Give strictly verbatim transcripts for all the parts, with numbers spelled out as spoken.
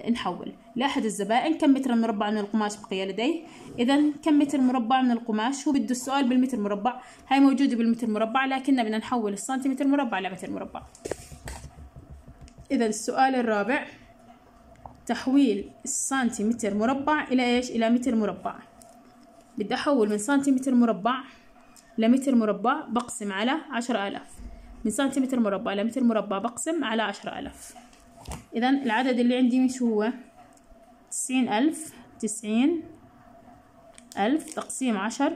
نحول لأحد الزبائن كم متر مربع من القماش بقي لديه. إذا كم متر مربع من القماش، هو بده السؤال بالمتر مربع، هاي موجودة بالمتر مربع لكننا بدنا نحول السنتيمتر مربع لمتر مربع. إذا السؤال الرابع تحويل السنتيمتر مربع إلى إيش؟ إلى متر مربع. بدي أحول من سنتيمتر مربع لمتر مربع بقسم على عشرة آلاف، من سنتيمتر مربع لمتر مربع بقسم على عشرة آلاف. إذا العدد اللي عندي مش هو تسعين ألف، تسعين ألف تقسيم عشر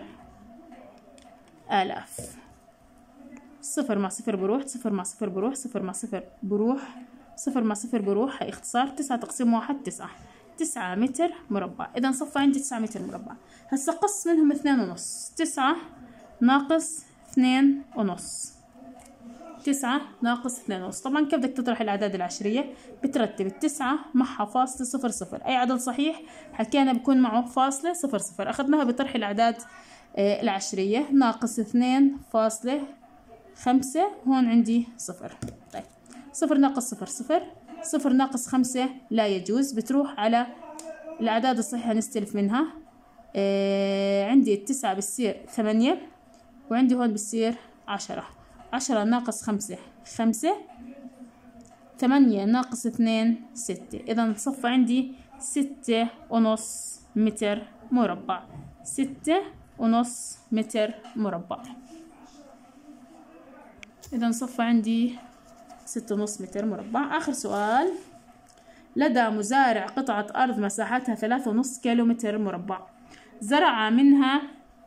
آلاف. صفر مع صفر بروح، صفر مع صفر بروح، صفر مع صفر بروح، صفر مع صفر بروح، هي اختصار. تسعة تقسيم واحد تسعة، تسعة متر مربع. إذا صفى عندي تسعة متر مربع. هسا قص منهم اثنين ونص، تسعة ناقص اثنين ونص، تسعة ناقص اثنين ونص. طبعا كيف بدك تطرح الأعداد العشرية؟ بترتب التسعة معها فاصلة صفر صفر، أي عدد صحيح حكينا بكون معه فاصلة صفر صفر، أخذناها بطرح الأعداد العشرية. ناقص اثنين فاصلة خمسة، هون عندي صفر. طيب صفر ناقص صفر صفر، صفر ناقص خمسة لا يجوز، بتروح على الأعداد الصحيحة نستلف منها. آه عندي التسعة بتصير ثمانية، وعندي هون بتصير عشرة. عشرة ناقص خمسة خمسة، ثمانية ناقص اثنين ستة. إذا صفى عندي ستة ونص متر مربع، ستة ونص متر مربع. إذا صفى عندي ستة ونص متر مربع. آخر سؤال، لدى مزارع قطعة أرض مساحتها ثلاثة ونص كيلو متر مربع، زرع منها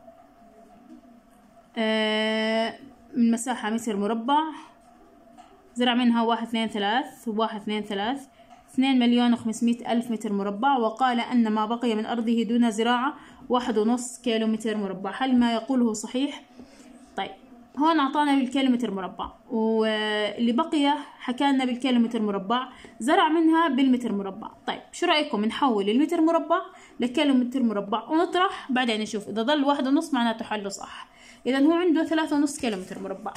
آه من مساحة متر مربع، زرع منها واحد اثنين ثلاث واحد اثنين ثلاث اثنين مليون وخمسمائة ألف متر مربع، وقال أن ما بقي من أرضه دون زراعة واحد ونص كيلو متر مربع، هل ما يقوله صحيح؟ طيب هون أعطانا بالكيلومتر مربع، واللي بقي حكالنا بالكيلومتر مربع، زرع منها بالمتر مربع. طيب شو رأيكم نحول المتر مربع لكيلومتر مربع ونطرح بعدين نشوف إذا ضل واحد ونص معناته حله صح. إذا هو عنده ثلاثة ونص كيلومتر مربع،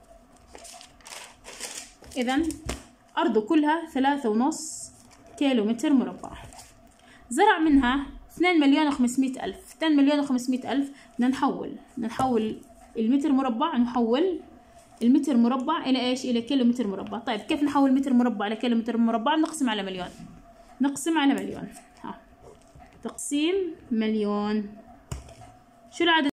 إذا أرضه كلها ثلاثة ونص كيلومتر مربع، زرع منها اثنين مليون وخمسمائة ألف. اثنين مليون وخمسمائة ألف بدنا نحول نحول المتر مربع، نحول المتر مربع إلى إيش؟ إلى كيلومتر مربع. طيب كيف نحول متر مربع لكيلومتر مربع؟ نقسم على مليون، نقسم على مليون. ها تقسيم مليون. شو العدد؟